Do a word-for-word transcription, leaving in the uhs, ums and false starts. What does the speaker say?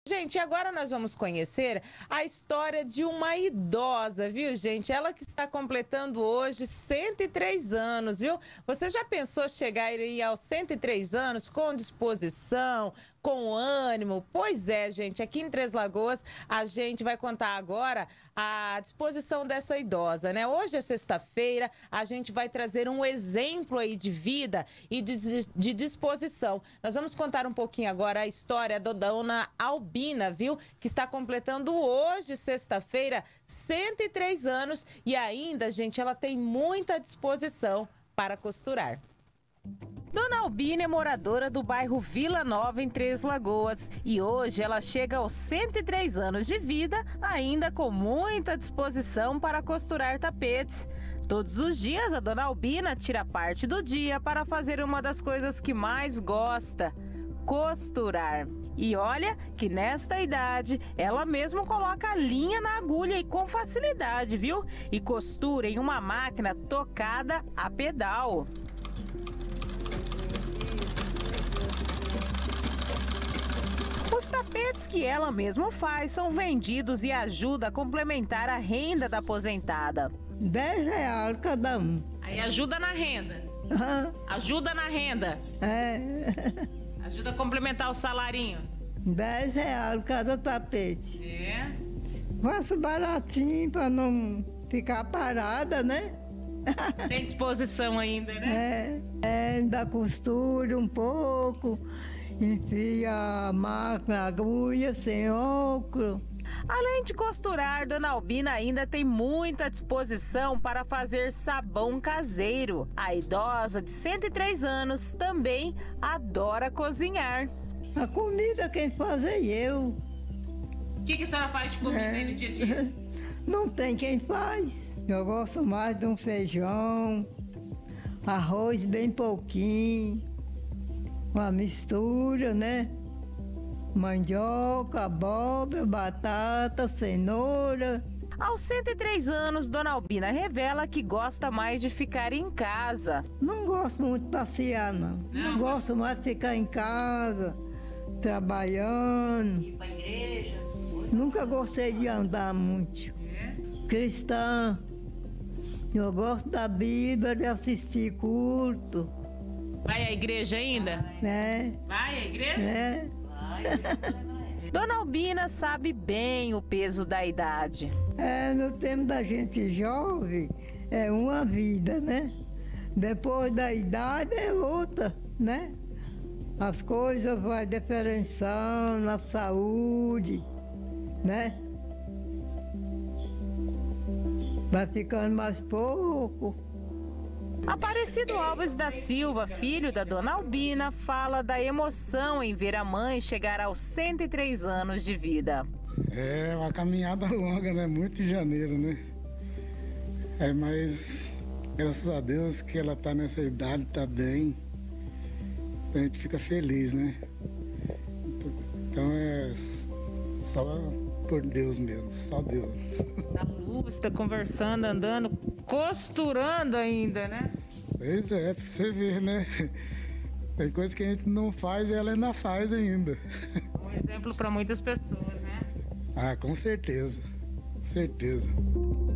Gente, agora nós vamos conhecer a história de uma idosa, viu, gente? Ela que está completando hoje cento e três anos, viu? Você já pensou chegar aí aos cento e três anos com disposição, com ânimo? Pois é, gente, aqui em Três Lagoas a gente vai contar agora a disposição dessa idosa, né? Hoje é sexta-feira, a gente vai trazer um exemplo aí de vida e de, de disposição. Nós vamos contar um pouquinho agora a história da dona Albina, viu? Que está completando hoje, sexta-feira, cento e três anos e ainda, gente, ela tem muita disposição para costurar. Dona Albina é moradora do bairro Vila Nova, em Três Lagoas, e hoje ela chega aos cento e três anos de vida, ainda com muita disposição para costurar tapetes. Todos os dias a Dona Albina tira parte do dia para fazer uma das coisas que mais gosta: costurar. E olha que nesta idade ela mesma coloca a linha na agulha e com facilidade, viu? E costura em uma máquina tocada a pedal. Os tapetes que ela mesma faz são vendidos e ajuda a complementar a renda da aposentada. dez reais cada um. Aí ajuda na renda. Uhum. Ajuda na renda. É. Ajuda a complementar o salarinho. dez reais cada tapete. É. Faço baratinho para não ficar parada, né? Tem disposição ainda, né? É, é, ainda costura um pouco, enfia a máquina, a agulha, sem óculos. Além de costurar, Dona Albina ainda tem muita disposição para fazer sabão caseiro. A idosa de cento e três anos também adora cozinhar. A comida quem faz é eu. O que, que a senhora faz de comida É. aí no dia a dia? Não tem quem faz. Eu gosto mais de um feijão, arroz bem pouquinho, uma mistura, né? Mandioca, abóbora, batata, cenoura. Aos cento e três anos, Dona Albina revela que gosta mais de ficar em casa. Não gosto muito de passear, não. Não? Não gosto mais de ficar em casa, trabalhando. Ir para a igreja? Nunca gostei de andar muito. É. Cristã. Eu gosto da Bíblia, de assistir culto, Vai à igreja ainda? né? Vai à igreja? né? Dona Albina sabe bem o peso da idade. É, no tempo da gente jovem, é uma vida, né? Depois da idade é outra, né? As coisas vão diferenciando, a saúde, né? Vai ficando mais pouco. Aparecido Alves da Silva, filho da Dona Albina, fala da emoção em ver a mãe chegar aos cento e três anos de vida. É uma caminhada longa, né? Muito em janeiro, né? É, mas graças a Deus que ela tá nessa idade, tá bem. A gente fica feliz, né? Então é só por Deus mesmo, só Deus. Tá luz, tá conversando, andando, costurando ainda, né? Pois é, pra você ver, né? Tem coisa que a gente não faz e ela ainda faz ainda. Um exemplo para muitas pessoas, né? Ah, com certeza, certeza.